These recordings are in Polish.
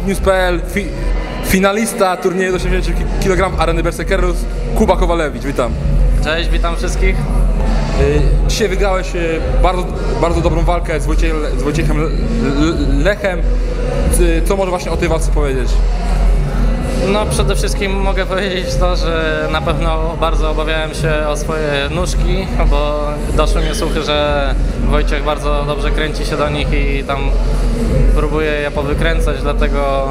Foodnews.pl, finalista turnieju do 80 kg Areny Berserkerów, Kuba Kowalewicz, witam. Cześć, witam wszystkich. Dzisiaj wygrałeś bardzo dobrą walkę z Wojciechem Lechem. Co może właśnie o tej walce powiedzieć? No przede wszystkim mogę powiedzieć to, że na pewno bardzo obawiałem się o swoje nóżki, bo doszły mnie słuchy, że Wojciech bardzo dobrze kręci się do nich i tam próbuje je powykręcać, dlatego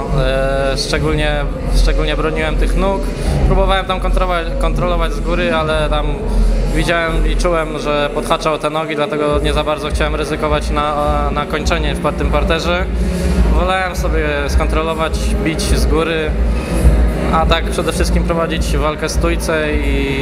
szczególnie broniłem tych nóg. Próbowałem tam kontrolować z góry, ale tam widziałem i czułem, że podhaczał te nogi, dlatego nie za bardzo chciałem ryzykować na kończenie w tym parterze. Wolałem sobie skontrolować, bić z góry, a tak przede wszystkim prowadzić walkę stójce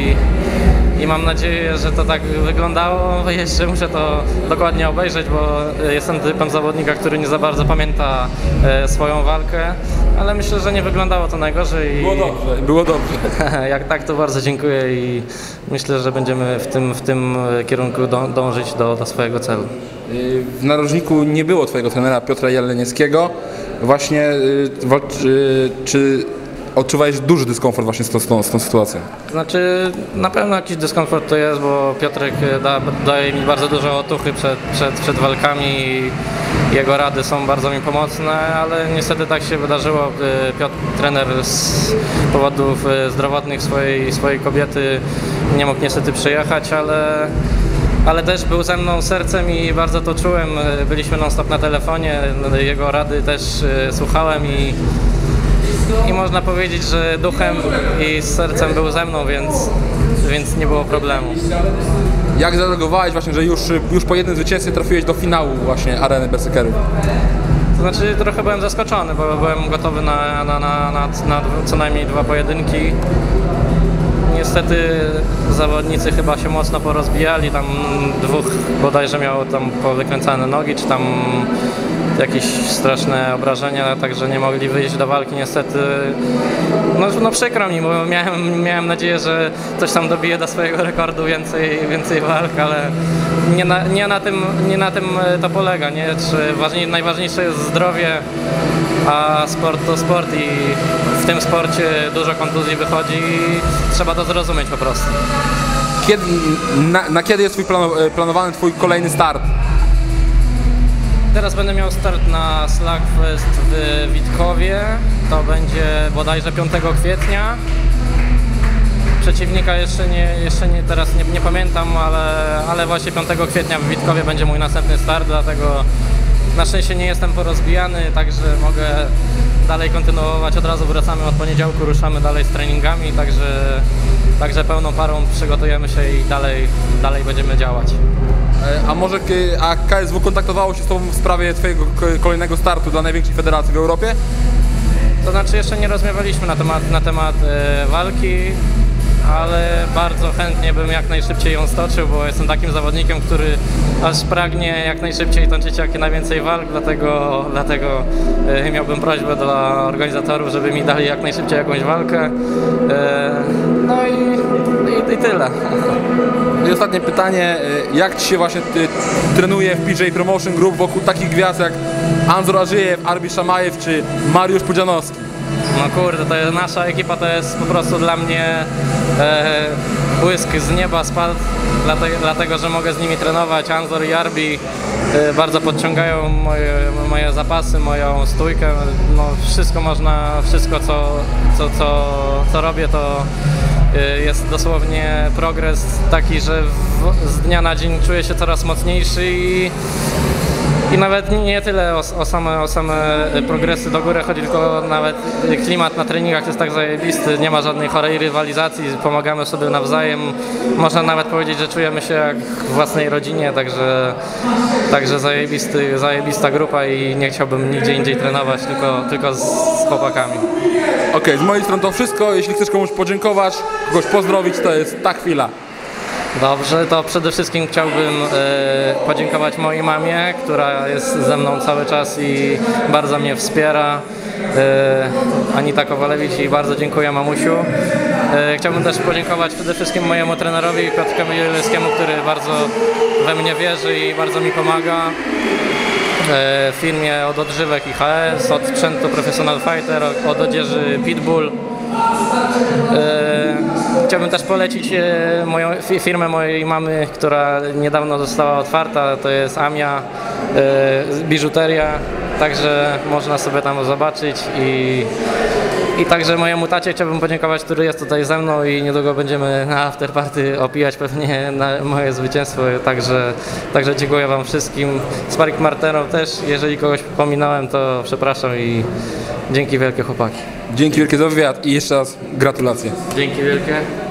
i mam nadzieję, że to tak wyglądało. Jeszcze muszę to dokładnie obejrzeć, bo jestem typem zawodnika, który nie za bardzo pamięta swoją walkę, ale myślę, że nie wyglądało to najgorzej. Było dobrze. Jak tak, to bardzo dziękuję i myślę, że będziemy w tym kierunku dążyć do swojego celu. W narożniku nie było twojego trenera Piotra Jelenieckiego. Właśnie czy odczuwałeś duży dyskomfort właśnie z tą sytuacją? Znaczy, na pewno jakiś dyskomfort to jest, bo Piotrek daje mi bardzo dużo otuchy przed walkami i jego rady są bardzo mi pomocne, ale niestety tak się wydarzyło. Trener z powodów zdrowotnych swojej kobiety nie mógł niestety przyjechać, ale też był ze mną sercem i bardzo to czułem. Byliśmy non-stop na telefonie, jego rady też słuchałem i można powiedzieć, że duchem i z sercem był ze mną, więc nie było problemu. Jak zareagowałeś właśnie, że już po jednym zwycięstwie trafiłeś do finału właśnie Areny Berserkerów? To znaczy trochę byłem zaskoczony, bo byłem gotowy na co najmniej 2 pojedynki. Niestety zawodnicy chyba się mocno porozbijali, tam 2 bodajże miało tam powykręcane nogi, czy tam jakieś straszne obrażenia, także nie mogli wyjść do walki niestety. No przykro mi, bo miałem nadzieję, że coś tam dobije do swojego rekordu, więcej walk, ale nie na tym to polega, nie? Najważniejsze jest zdrowie, a sport to sport i w tym sporcie dużo kontuzji wychodzi i trzeba to zrozumieć po prostu. Na kiedy jest planowany twój kolejny start? Teraz będę miał start na Slugfest w Witkowie, to będzie bodajże 5 kwietnia. Przeciwnika jeszcze nie teraz nie pamiętam, ale właśnie 5 kwietnia w Witkowie będzie mój następny start, dlatego na szczęście nie jestem porozbijany, także mogę dalej kontynuować. Od razu wracamy od poniedziałku, ruszamy dalej z treningami, także pełną parą przygotujemy się i dalej będziemy działać. A KSW kontaktowało się z tobą w sprawie twojego kolejnego startu dla największej federacji w Europie? To znaczy jeszcze nie rozmawialiśmy na temat walki, ale bardzo chętnie bym jak najszybciej ją stoczył, bo jestem takim zawodnikiem, który aż pragnie jak najszybciej toczyć jak najwięcej walk, dlatego miałbym prośbę dla organizatorów, żeby mi dali jak najszybciej jakąś walkę. No i tyle. I ostatnie pytanie, jak ci się właśnie trenuje w PJ Promotion Group wokół takich gwiazd jak Anzor Ażyjew, Arbi Szamajew czy Mariusz Pudzianowski? No kurde, to jest nasza ekipa, to jest po prostu dla mnie błysk z nieba spadł, dlatego że mogę z nimi trenować. Anzor i Arbi bardzo podciągają moje zapasy, moją stójkę. No, wszystko co robię, to jest dosłownie progres taki, że z dnia na dzień czuję się coraz mocniejszy i nawet nie tyle o same progresy do góry chodzi, tylko nawet klimat na treningach jest tak zajebisty, nie ma żadnej chorej rywalizacji, pomagamy sobie nawzajem. Można nawet powiedzieć, że czujemy się jak w własnej rodzinie, także zajebista grupa i nie chciałbym nigdzie indziej trenować, tylko z chłopakami. Okej, z mojej strony to wszystko. Jeśli chcesz komuś podziękować, kogoś pozdrowić, to jest ta chwila. Dobrze, to przede wszystkim chciałbym podziękować mojej mamie, która jest ze mną cały czas i bardzo mnie wspiera. Anita Kowalewicz i bardzo dziękuję mamusiu. Chciałbym też podziękować przede wszystkim mojemu trenerowi Piotrkowi Jeleckiemu, który bardzo we mnie wierzy i bardzo mi pomaga. firmie od odżywek IHS, od sprzętu Professional Fighter, od odzieży Pitbull. Chciałbym też polecić firmę mojej mamy, która niedawno została otwarta, to jest Amia Biżuteria, także można sobie tam zobaczyć i także mojemu tacie chciałbym podziękować, który jest tutaj ze mną i niedługo będziemy na afterparty opijać pewnie na moje zwycięstwo, także dziękuję wam wszystkim. Sparring partnerom też, jeżeli kogoś pominąłem, to przepraszam i dzięki wielkie chłopaki. Dzięki wielkie za wywiad i jeszcze raz gratulacje. Dzięki wielkie.